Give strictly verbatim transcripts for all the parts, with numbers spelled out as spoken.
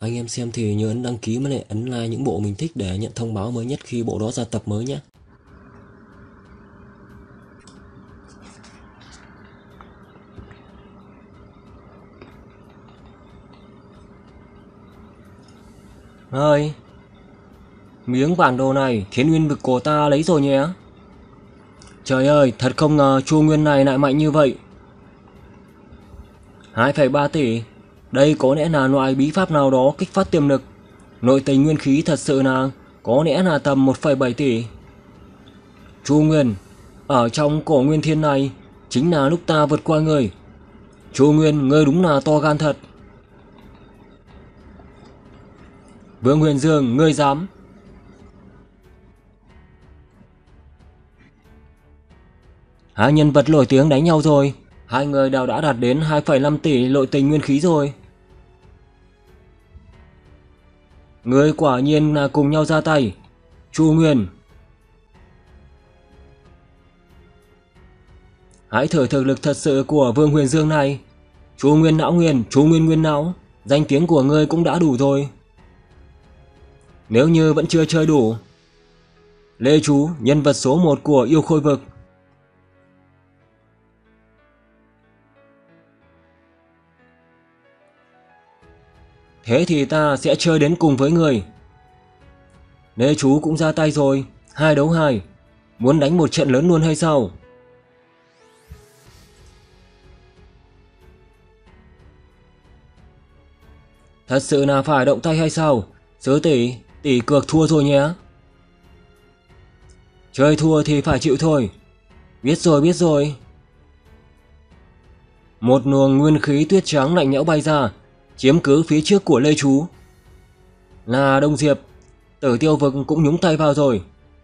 Anh em xem thì nhớ ấn đăng ký với lại ấn like những bộ mình thích để nhận thông báo mới nhất khi bộ đó ra tập mới nhé. Ơi, miếng bản đồ này Thiên Nguyên vực của ta lấy rồi nhé. Trời ơi, thật không ngờ Chu Nguyên này lại mạnh như vậy. hai phẩy ba tỷ, đây có lẽ là loại bí pháp nào đó kích phát tiềm lực. Nội tình nguyên khí thật sự là có lẽ là tầm một phẩy bảy tỷ. Chu Nguyên, ở trong cổ nguyên thiên này chính là lúc ta vượt qua người. Chu Nguyên, ngươi đúng là to gan thật. Vương Huyền Dương, ngươi dám? Hai nhân vật nổi tiếng đánh nhau rồi. Hai người đều đã đạt đến hai phẩy năm tỷ nội tình nguyên khí rồi. Ngươi quả nhiên là cùng nhau ra tay. Chu Nguyên, hãy thử thực lực thật sự của Vương Huyền Dương này. Chu Nguyên não nguyên, Chu Nguyên nguyên não, danh tiếng của ngươi cũng đã đủ rồi. Nếu như vẫn chưa chơi đủ, Lê Chú, nhân vật số một của yêu khôi vực. Thế thì ta sẽ chơi đến cùng với người. Lê Chú cũng ra tay rồi, hai đấu hai, muốn đánh một trận lớn luôn hay sao? Thật sự là phải động tay hay sao? Sứ tỷ, tỷ cược thua rồi nhé. Chơi thua thì phải chịu thôi. Biết rồi, biết rồi. Một luồng nguyên khí tuyết trắng lạnh lẽo bay ra, chiếm cứ phía trước của Lê Chú. Là Đông Diệp, Tử Tiêu vực cũng nhúng tay vào rồi.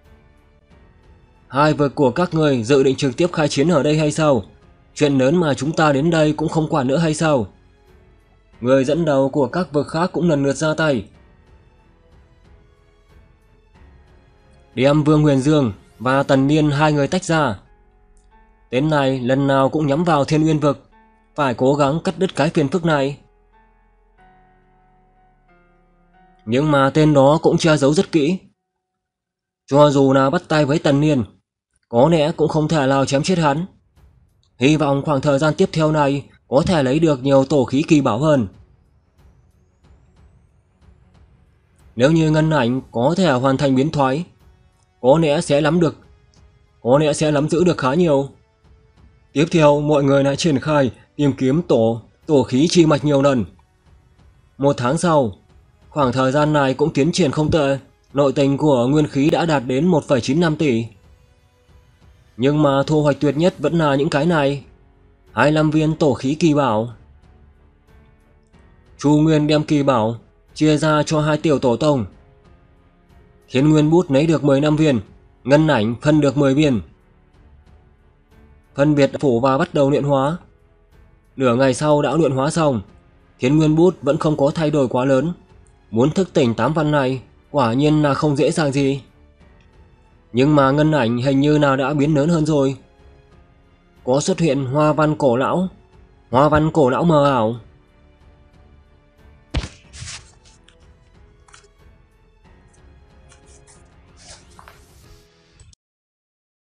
Hai vực của các người dự định trực tiếp khai chiến ở đây hay sao? Chuyện lớn mà chúng ta đến đây cũng không quản nữa hay sao? Người dẫn đầu của các vực khác cũng lần lượt ra tay. Đem Vương Huyền Dương và Tần Niên hai người tách ra. Tên này lần nào cũng nhắm vào Thiên Uyên vực, phải cố gắng cắt đứt cái phiền phức này. Nhưng mà tên đó cũng che giấu rất kỹ. Cho dù là bắt tay với Tần Niên, có lẽ cũng không thể nào chém chết hắn. Hy vọng khoảng thời gian tiếp theo này có thể lấy được nhiều tổ khí kỳ bảo hơn. Nếu như Ngân Ảnh có thể hoàn thành biến thoái, có lẽ sẽ nắm được, có lẽ sẽ nắm giữ được khá nhiều. Tiếp theo mọi người lại triển khai tìm kiếm tổ tổ khí chi mạch nhiều lần. Một tháng sau, khoảng thời gian này cũng tiến triển không tệ, nội tình của nguyên khí đã đạt đến một phẩy chín năm tỷ. Nhưng mà thu hoạch tuyệt nhất vẫn là những cái này, hai mươi lăm viên tổ khí kỳ bảo. Chu Nguyên đem kỳ bảo chia ra cho hai tiểu tổ tông. Thiên Nguyên bút lấy được mười lăm viên, Ngân Ảnh phân được mười viên. Phân biệt phủ và bắt đầu luyện hóa. Nửa ngày sau đã luyện hóa xong, Thiên Nguyên bút vẫn không có thay đổi quá lớn. Muốn thức tỉnh tám văn này quả nhiên là không dễ dàng gì. Nhưng mà Ngân Ảnh hình như nào đã biến lớn hơn rồi. Có xuất hiện hoa văn cổ lão, hoa văn cổ lão mờ ảo.